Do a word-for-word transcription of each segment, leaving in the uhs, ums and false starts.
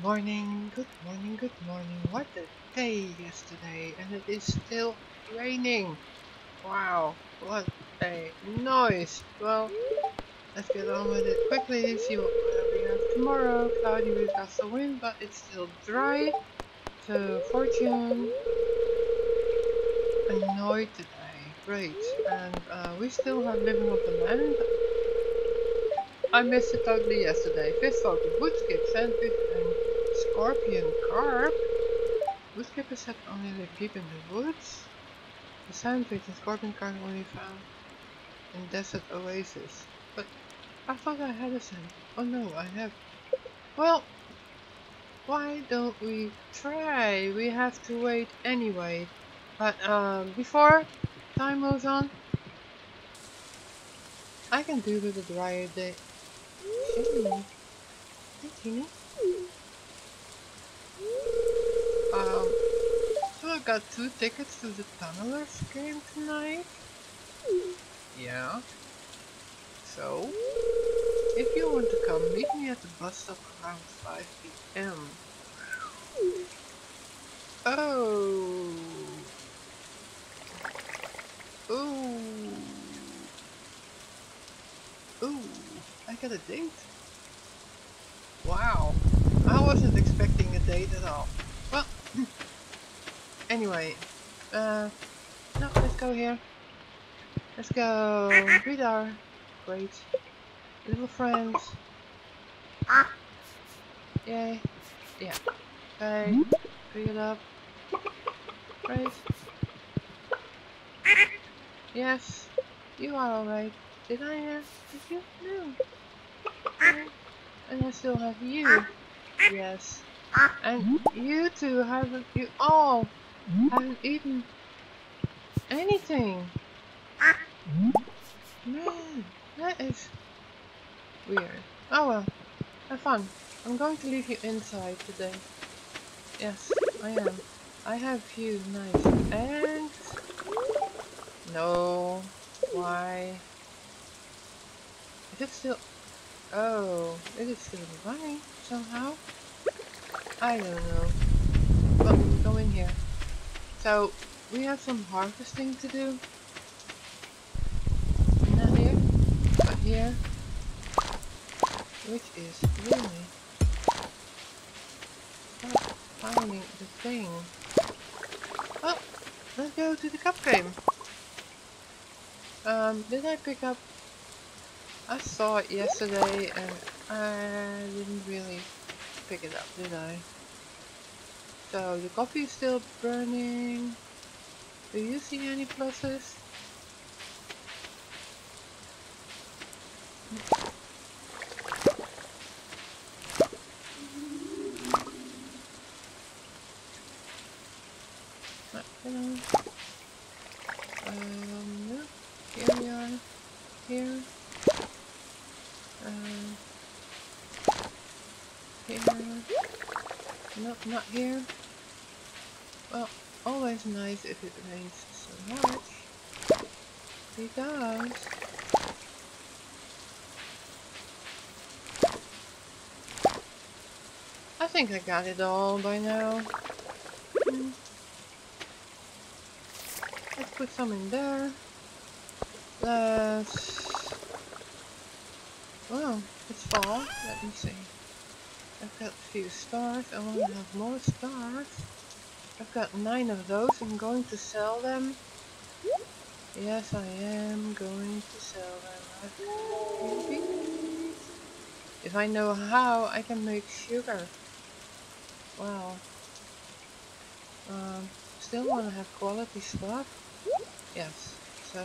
morning, good morning, good morning. What a day yesterday, and it is still raining. Wow, what a noise. Well, let's get on with it quickly. See what weather we have tomorrow. Cloudy with gusts of wind, but it's still dry. So, fortune annoyed today. Great. And uh, we still have Living of the Land. I missed it totally yesterday. Fish focus, wood skip, sandfish, and scorpion carp. Woodskipper said only live deep in the woods. The sandwich and scorpion carp only found in desert oasis. But I thought I had a sand. Oh no, I have. Well, why don't we try? We have to wait anyway. But um, before time moves on, I can do with a drier day. Hey, hey Tina. Um, so I got two tickets to the Tunnelers game tonight. Yeah. So, if you want to come, meet me at the bus stop around five p m. Oh. Ooh. Ooh. I got a date. Wow. I wasn't expecting a date at all. Well, anyway. Uh, no, let's go here. Let's go greet our great little friends. Yay. Yeah. Okay. Pick it up. Great. Yes. You are alright. Did I ask? Did you? No. Okay. And I still have you. Yes. And you two haven't, you all haven't eaten anything. Man, that is weird. Oh well, have fun. I'm going to leave you inside today. Yes, I am. I have you nice eggs. No. Why? Is it still... Oh, it is still running somehow? I don't know. Well, go in here. So, we have some harvesting to do. Not here, but here. Which is really not finding the thing. Oh, let's go to the cup game. Um, did I pick up... I saw it yesterday and I didn't really pick it up, did I? So the coffee is still burning. Do you see any pluses? Uh, hello. Um, no. Here we are. Here. Um, here. Nope, not here. Well, always nice if it rains so much. Because I think I got it all by now. Hmm. Let's put some in there. Let's... Well, it's fall. Let me see. I've got a few stars. I want to have more stars. I've got nine of those. I'm going to sell them. Yes, I am going to sell them. I've got babies. If I know how, I can make sugar. Wow. Um, still want to have quality stuff. Yes. So.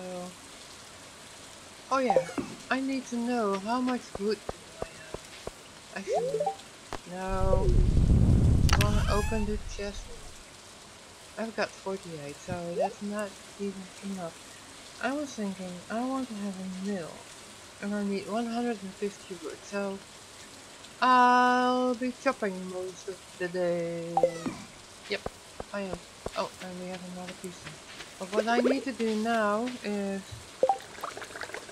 Oh yeah. I need to know how much wood do I have. Actually, no. I want to open the chest. I've got forty-eight, so that's not even enough. I was thinking I want to have a mill, and I need one hundred fifty wood, so I'll be chopping most of the day. Yep, I am. Oh, and we have another piece. But what I need to do now is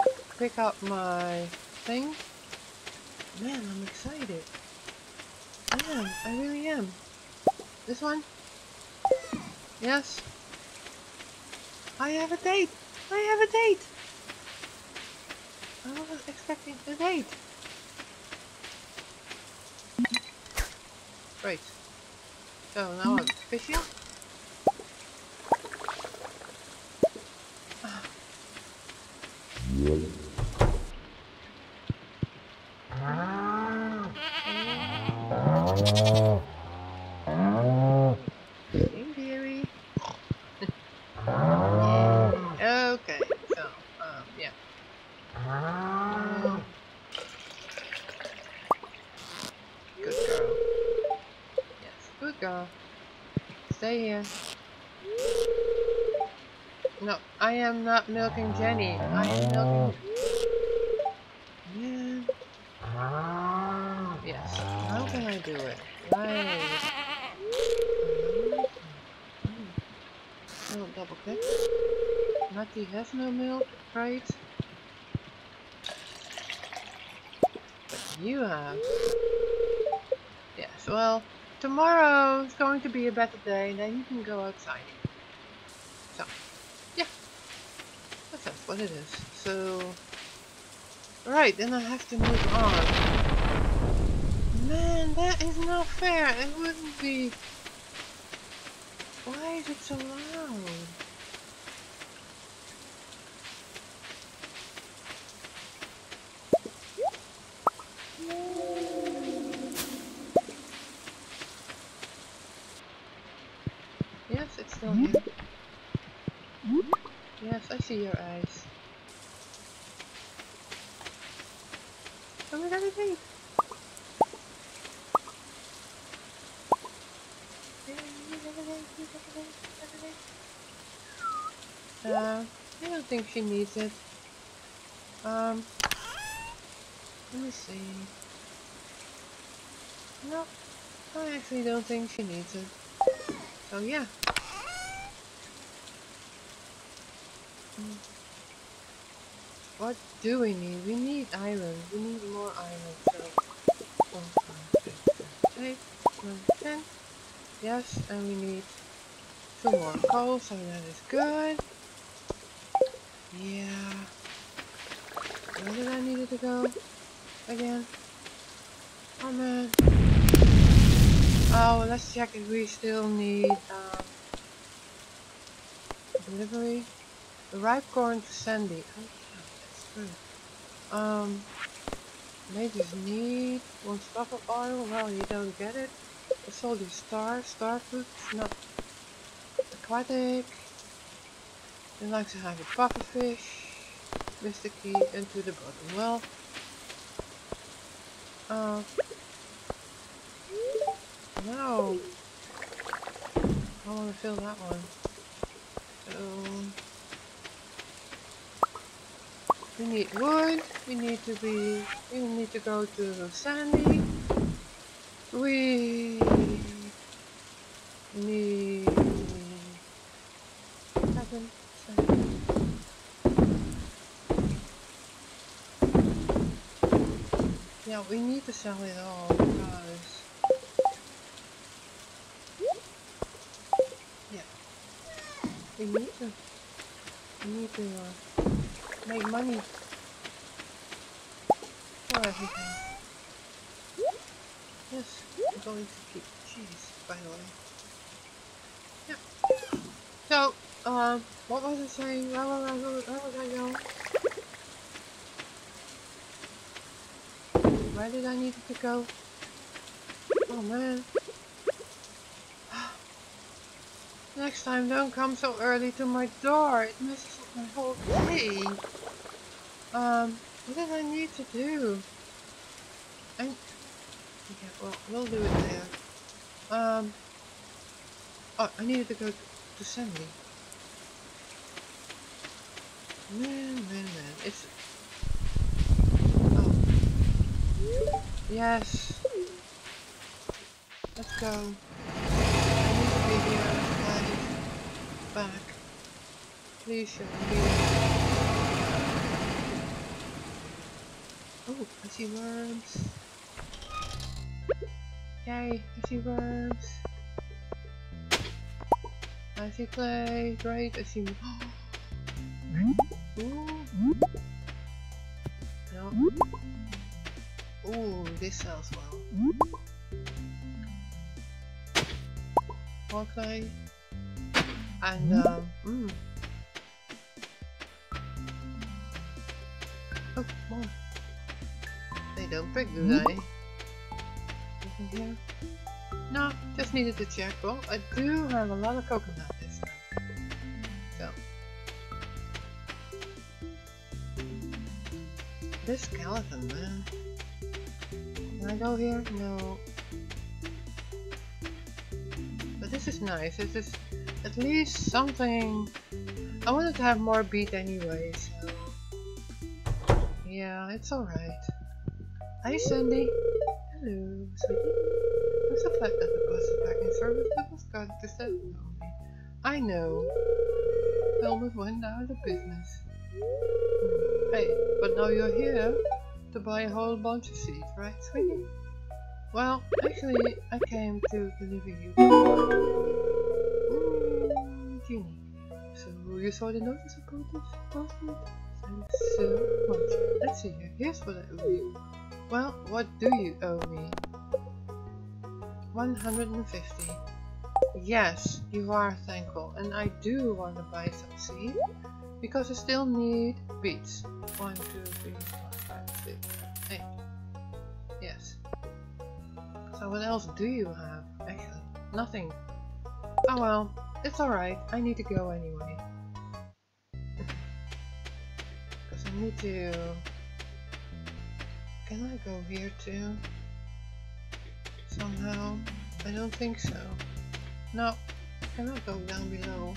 pick up my thing. Man, I'm excited. I am. I really am. This one? Yes. I have a date. I have a date. I wasn't expecting a date. Great. So now I'm fishing. Hey, dearie. Yeah. Okay. So, um, yeah. Um, good girl. Yes, good girl. Stay here. No, I am not milking Jenny. I am milking... Man. Yes. How can I do it? Right. Oh, double click. Matty has no milk. Right. But you have. Yes, well, tomorrow is going to be a better day, and then you can go outside again. So, yeah, that's just what it is. So, right, then I have to move on. Man, that is not fair. It wouldn't be. Why is it so loud? Yes, it's still here. Yes, I see your eyes. Oh, we got a date. Uh, I don't think she needs it. Um, let me see. No, I actually don't think she needs it. So yeah. Mm. What do we need? We need iron. We need more iron. So one, five, six, seven, eight, nine, ten. Yes, and we need two more coal, so that is good. Yeah. Where did I need it to go? Again? Oh man. Oh, let's check if we still need um, delivery. The ripe corn to Sandy. Oh yeah, that's true. Um, mages need one stuff of oil. Well, you don't get it. It's all these stars, star food. It's not aquatic. It likes to have a pufferfish. Mister Key into the bottom. Well, uh, no. I want to fill that one. So we need wood. We need to be. We need to go to Sandy. We need seven, seven. Yeah, we need to sell it all because yeah, we need to. We need to uh, make money for everything. Yes, I'm going to keep cheese, by the way. Yeah. So, um, what was I saying? Where was I, where was I going? Where did I need it to go? Oh man. Next time, don't come so early to my door. It messes up my whole day. Um, what did I need to do? I... Okay, well, we'll do it there. Um... Oh, I needed to go to, to Sandy. Man, man, man. It's... Oh. Yes. Let's go. I need to be here live back. Please show me. Oh, I see worms. Yay, I see worms. I see clay, great, I see... Ooh. No. Ooh, this sells well. More clay. And, um, mm. Oh, more. They don't break, do they? Anything here? No, just needed to check. Well, I do have a lot of coconut this time. So. This skeleton, man. Can I go here? No. But this is nice. This is at least something. I wanted to have more beet anyway, so. Yeah, it's alright. Hi, Cindy. Hello, sweetie. I'm so glad that the bus is back in service. That was God to say no me. I know. Velvet went out of business. Hmm. Hey, but now you're here to buy a whole bunch of seeds, right, sweetie? Well, actually, I came to deliver you. Ooh, Jeannie. So you saw the notice about this postman? Thanks so much. Let's see here. Here's what I owe you. Well, what do you owe me? one hundred fifty. Yes, you are thankful, and I do want to buy some seed because I still need beets. One, two, three, four, five, six, eight. Yes. So what else do you have? Actually, nothing. Oh well, it's alright. I need to go anyway. Because I need to... Can I go here too? Somehow? I don't think so. No, I cannot go down below.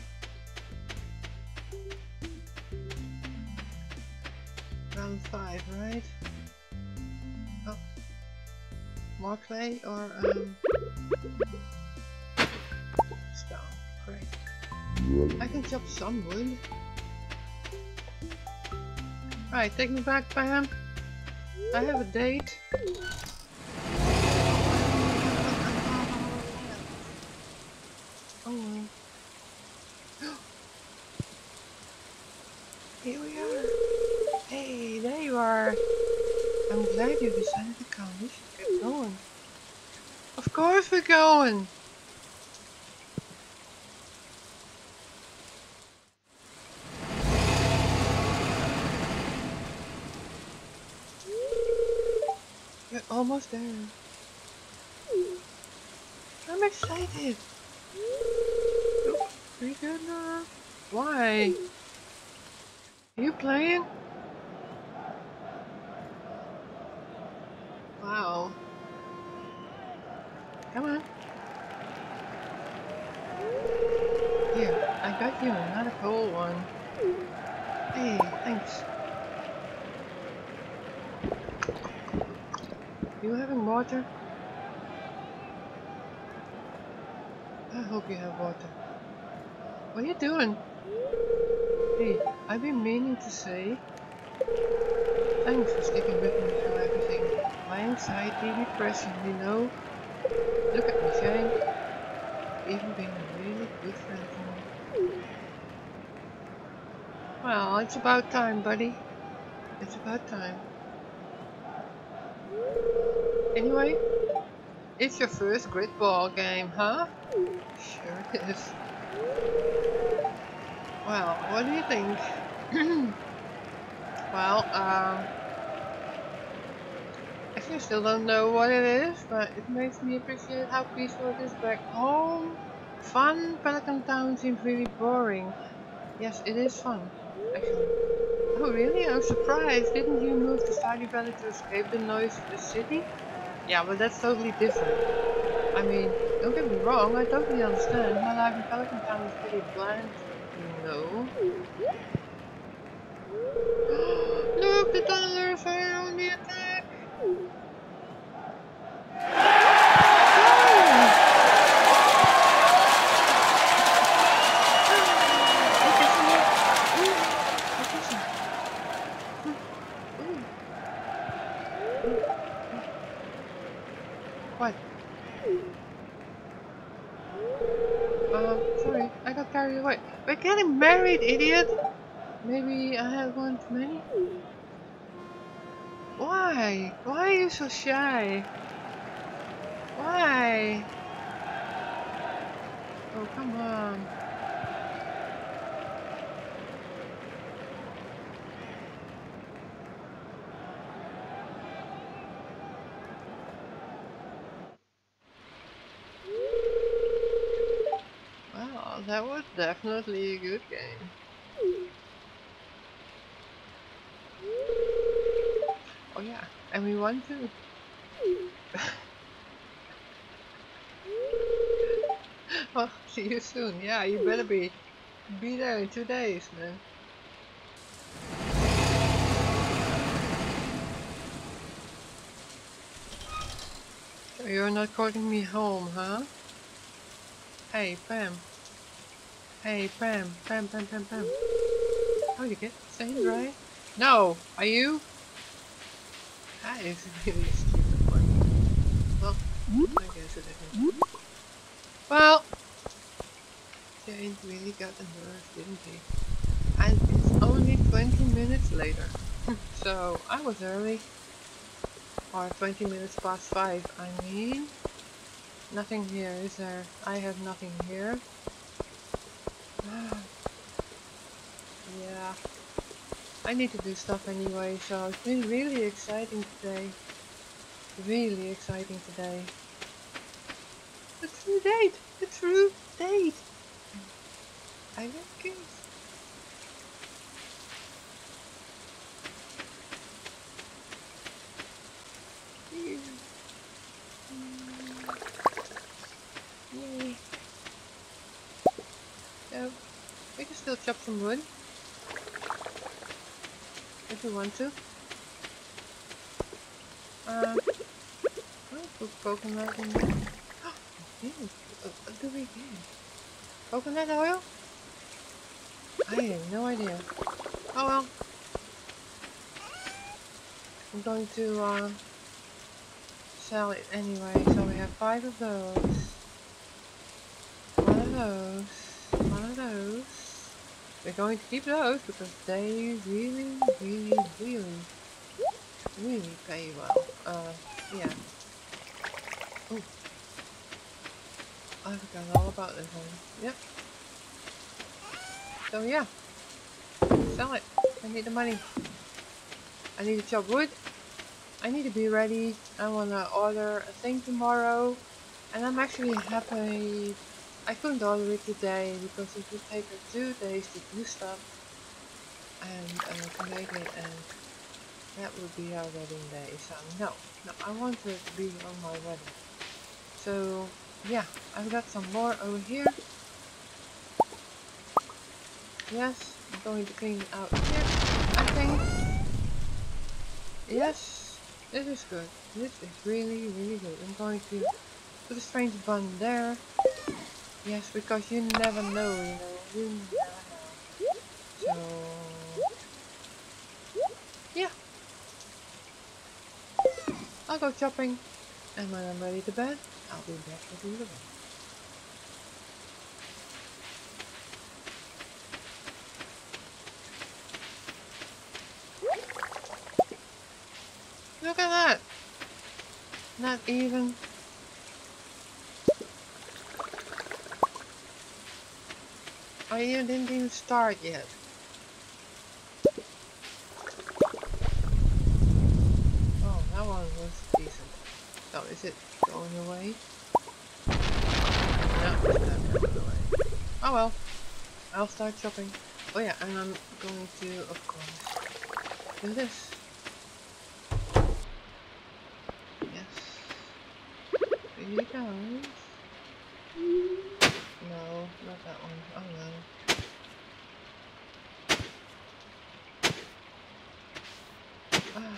Round five, right? Oh. More clay or um stone. Great. I can chop some wood. Right, take me back, Pam. I have a date. Oh well. Here we are. Hey, there you are. I'm glad you decided to come. We should get going. Of course we're going. You're almost there. I'm excited. Oh, pretty good now. Why? Are you playing? Wow. Come on. Here, I got you another cool one. Hey, thanks. You having water? I hope you have water. What are you doing? Hey, I've been meaning to say thanks for sticking with me through everything. My anxiety, depression, you know. Look at me, Shane. Even being a really good friend to me. Well, it's about time, buddy. It's about time. Anyway, it's your first grid ball game, huh? Sure it is. Well, what do you think? Well, um... actually I still don't know what it is, but it makes me appreciate how peaceful it is back home. Fun? Pelican Town seems really boring. Yes, it is fun, actually. Oh really? I'm surprised. Didn't you move to Stardew Valley to escape the noise of the city? Yeah, but that's totally different. I mean, don't get me wrong, I totally understand. My life in Pelican Town is pretty bland, you know. Look, the tunnelers are on the attack! What? Uh, sorry, I got carried away. We're getting married, idiot! Maybe I had one too many? Why? Why are you so shy? Why? Oh, come on. Well, that was definitely a good game. Oh yeah, and we won too. Well, see you soon. Yeah, you better be be there in two days, man. So you're not calling me home, huh? Hey, Pam. Hey, Pam. Pam, Pam, Pam, Pam. Oh, you get stained, right? No, are you? That is really a stupid one. Well, I guess it isn't. Well, Jane really got a nerve, didn't he? And it's only twenty minutes later. So, I was early. Or twenty minutes past five, I mean. Nothing here, is there? I have nothing here. Yeah. I need to do stuff anyway, so it's been really exciting today. Really exciting today. The true date! The true date! I like it. Yay. So, we can still chop some wood. If you want to. Um, I'll put coconut in there. Yeah, uh, what do we get? Coconut oil? I have no idea. Oh well. I'm going to uh, sell it anyway, so we have five of those. One of those. One of those. We're going to keep those because they really, really, really, really pay well. Uh, yeah. Oh, I forgot all about this one. Yep. So yeah, sell it. I need the money. I need to chop wood. I need to be ready. I wanna order a thing tomorrow, and I'm actually happy I couldn't order it today because it would take her two days to do stuff and uh, to make it, and that would be our wedding day. So no, no, I want it to be on my wedding. So yeah, I've got some more over here. Yes, I'm going to clean it out here, I think. Yes, this is good. This is really, really good. I'm going to put a strange bun there. Yes, because you never know, you know. You never know. So yeah, I'll go shopping, and when I'm ready to bed, I'll be back with you again. Look at that! Not even. I even didn't even start yet. Oh, that one was decent. So is it going away? No, it's not going away. Oh well, I'll start shopping. Oh yeah, and I'm going to, of course, do this. Yes. Here you go. No, not that one. Oh no. Ah.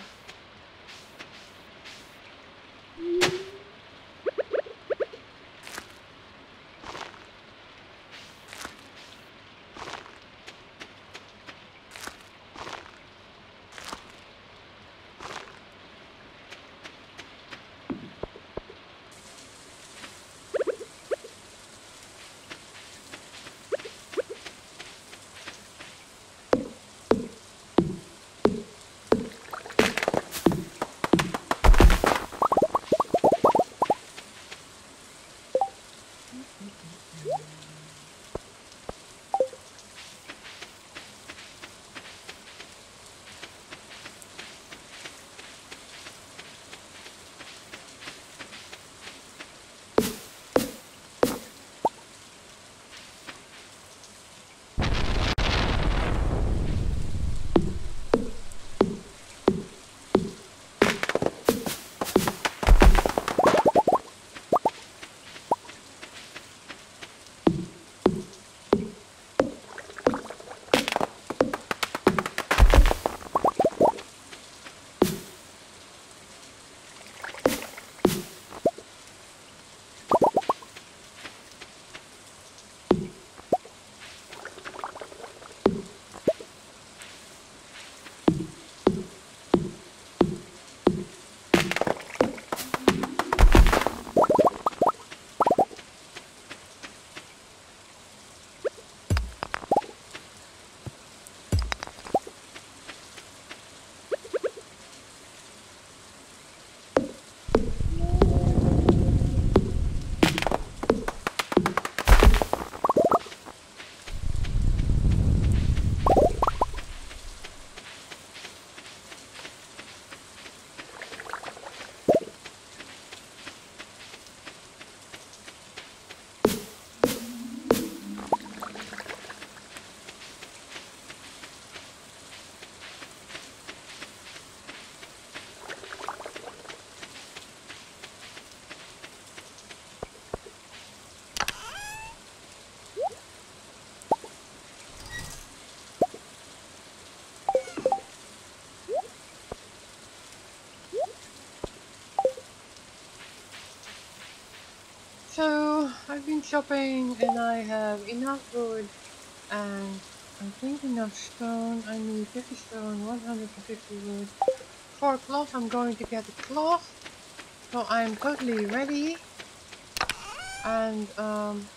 I've been shopping and I have enough wood and I think enough stone. I need fifty stone, one hundred fifty wood. For cloth I'm going to get a cloth. So I'm totally ready. And um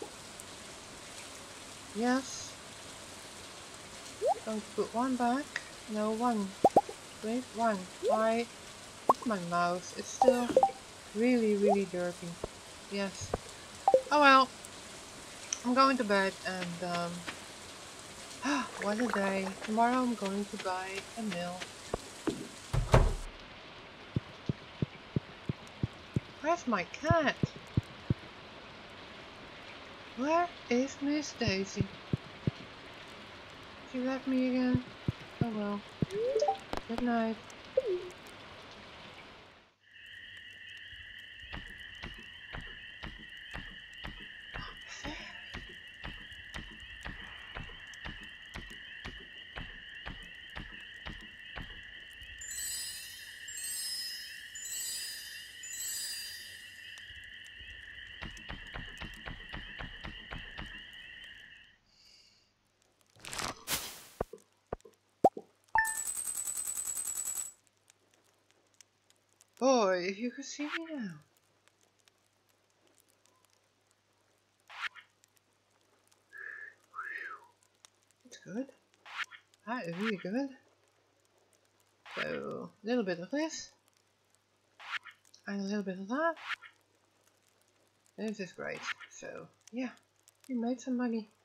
yes. Going to put one back. No, one. Wait, one. Why? It's my mouse. It's still really, really dirty. Yes. Oh well. I'm going to bed and um what a day. Tomorrow I'm going to buy a mill. Where's my cat? Where is Miss Daisy? She left me again. Oh well. Good night. Boy, if you could see me now. That's good. That is really good. So, a little bit of this. And a little bit of that. This is great. So, yeah. We made some money.